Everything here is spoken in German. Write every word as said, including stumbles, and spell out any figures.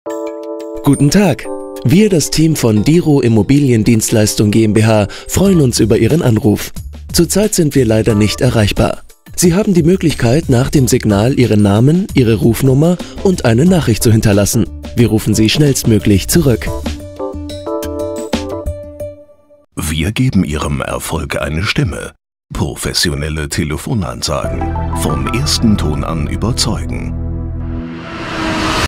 Guten Tag. Wir, das Team von Diro Immobiliendienstleistung GmbH, freuen uns über Ihren Anruf. Zurzeit sind wir leider nicht erreichbar. Sie haben die Möglichkeit, nach dem Signal Ihren Namen, Ihre Rufnummer und eine Nachricht zu hinterlassen. Wir rufen Sie schnellstmöglich zurück. Wir geben Ihrem Erfolg eine Stimme. Professionelle Telefonansagen. Vom ersten Ton an überzeugen.